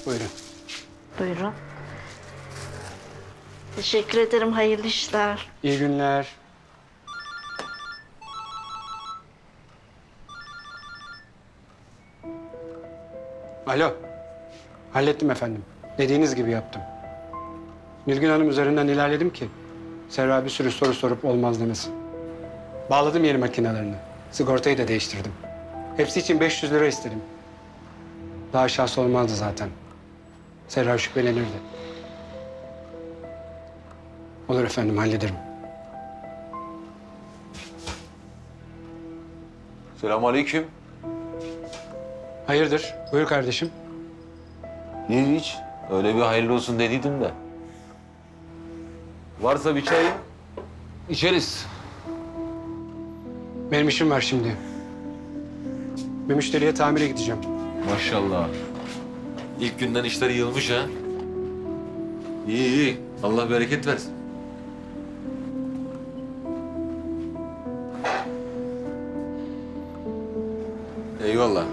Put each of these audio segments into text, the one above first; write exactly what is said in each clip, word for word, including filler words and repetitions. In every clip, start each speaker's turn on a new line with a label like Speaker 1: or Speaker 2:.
Speaker 1: Buyurun.
Speaker 2: Buyurun. Teşekkür ederim. Hayırlı işler.
Speaker 1: İyi günler. Alo. Hallettim efendim. Dediğiniz gibi yaptım. Nilgün Hanım üzerinden ilerledim ki Serra bir sürü soru sorup olmaz demesin. Bağladım yeni makinelerini. Sigortayı da değiştirdim. Hepsi için beş yüz lira istedim. Daha aşağısı olmazdı zaten. Serra şüphelenirdi. Olur efendim, hallederim.
Speaker 3: Selamünaleyküm.
Speaker 1: Hayırdır? Buyur kardeşim.
Speaker 3: Hiç. Öyle bir hayırlı olsun dediydim de. Varsa bir çay içeriz.
Speaker 1: Benim işim var şimdi. Bir müşteriye tamire gideceğim.
Speaker 3: Maşallah. İlk günden işleri yığılmış ha. İyi iyi. Allah bereket versin. Eyvallah.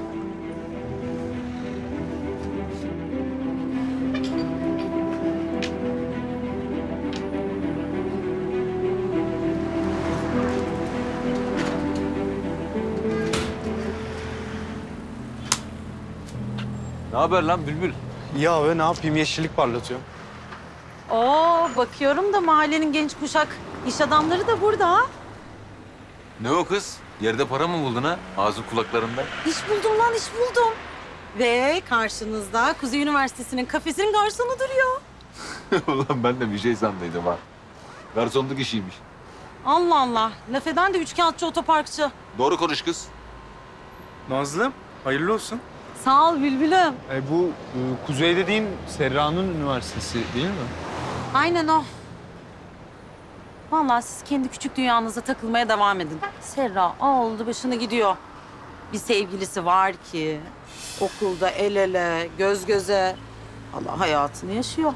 Speaker 3: Ne haber lan Bülbül?
Speaker 4: İyi abi, ne yapayım? Yeşillik parlatıyorum.
Speaker 5: Oo, bakıyorum da mahallenin genç kuşak iş adamları da burada.
Speaker 3: Ne o kız? Yerde para mı buldun ha? Ağzın kulaklarında.
Speaker 5: İş buldum lan, iş buldum. Ve karşınızda Kuzey Üniversitesi'nin kafesinin garsonu duruyor.
Speaker 3: Ulan ben de bir şey sandıydım ha. Garsonluk işiymiş.
Speaker 5: Allah Allah, laf eden de üçkağıtçı otoparkçı.
Speaker 3: Doğru konuş kız.
Speaker 4: Nazlım, hayırlı olsun.
Speaker 5: Sağ ol Bülbül'üm.
Speaker 4: E, bu e, Kuzey dediğin Serra'nın üniversitesi değil mi?
Speaker 5: Aynen o. Vallahi siz kendi küçük dünyanıza takılmaya devam edin. Serra aldı başını gidiyor. Bir sevgilisi var ki okulda el ele, göz göze. Allah hayatını yaşıyor.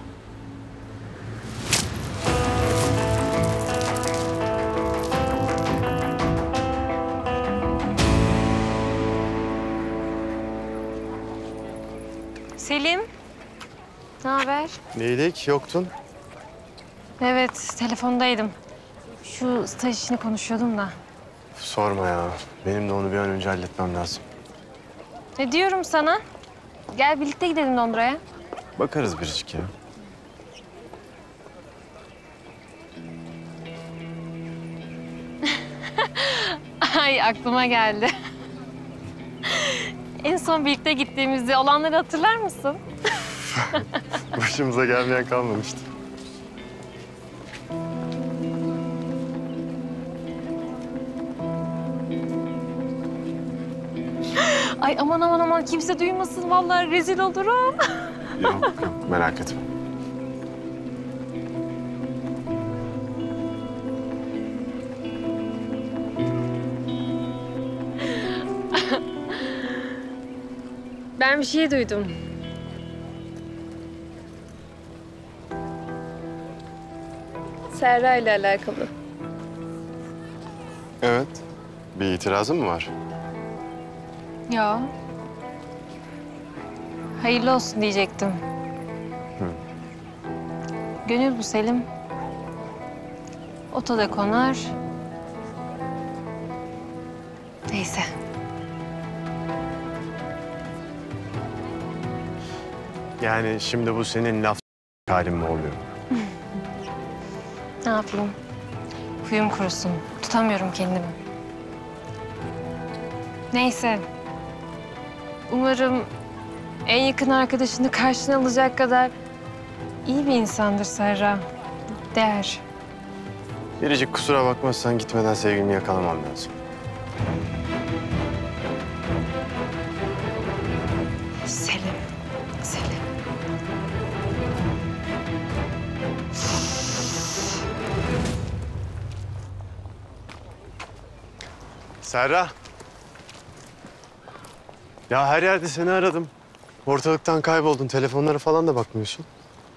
Speaker 6: Selim, ne haber?
Speaker 7: Neydik? Yoktun.
Speaker 6: Evet, telefondaydım. Şu staj işini konuşuyordum da.
Speaker 7: Sorma ya. Benim de onu bir an önce halletmem lazım.
Speaker 6: Ne diyorum sana? Gel birlikte gidelim Londra'ya.
Speaker 7: Bakarız biricik ya.
Speaker 6: Ay aklıma geldi. En son birlikte gittiğimizde olanları hatırlar mısın?
Speaker 7: Başımıza gelmeyen kalmamıştı.
Speaker 6: Ay aman aman aman kimse duymasın vallahi rezil olurum.
Speaker 7: Yok yok merak etme.
Speaker 6: Ben bir şey duydum. Serra ile alakalı.
Speaker 7: Evet. Bir itirazın mı var?
Speaker 6: Ya. Hayırlı olsun diyecektim.
Speaker 7: Hı.
Speaker 6: Gönül bu Selim. Otoda konar. Neyse.
Speaker 7: Yani şimdi bu senin laf halin mi oluyor?
Speaker 6: Ne yapayım? Huyum kurusun. Tutamıyorum kendimi. Neyse. Umarım en yakın arkadaşını karşına alacak kadar iyi bir insandır Serra. Değer.
Speaker 7: Biricik kusura bakmazsan gitmeden sevgilimi yakalamam lazım.
Speaker 6: Selim. Selim.
Speaker 7: Serra. Ya her yerde seni aradım. Ortalıktan kayboldun. Telefonlara falan da bakmıyorsun.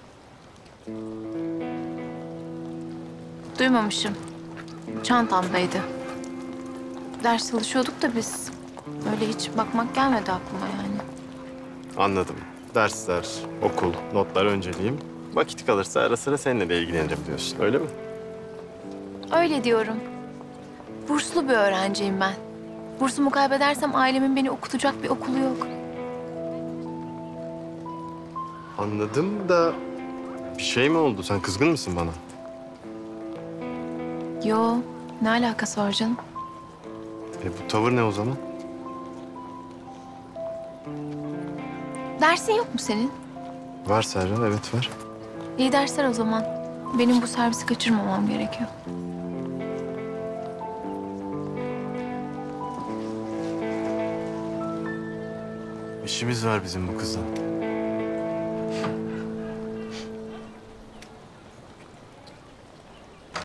Speaker 8: Duymamışım. Çantamdaydı. Ders çalışıyorduk da biz. Öyle hiç bakmak gelmedi aklıma yani.
Speaker 7: Anladım. dersler, okul, notlar önceliğim. Vakit kalırsa ara sıra seninle de ilgilenirim diyorsun, öyle mi?
Speaker 8: Öyle diyorum. Burslu bir öğrenciyim ben. Bursumu kaybedersem ailemin beni okutacak bir okulu yok.
Speaker 7: Anladım da bir şey mi oldu? Sen kızgın mısın bana?
Speaker 8: Yo, ne alakası var canım?
Speaker 7: E bu tavır ne o zaman?
Speaker 8: Dersin yok mu senin?
Speaker 7: Var Serra, evet var.
Speaker 8: İyi dersler o zaman. Benim bu servisi kaçırmamam gerekiyor.
Speaker 7: İşimiz var bizim bu kızla.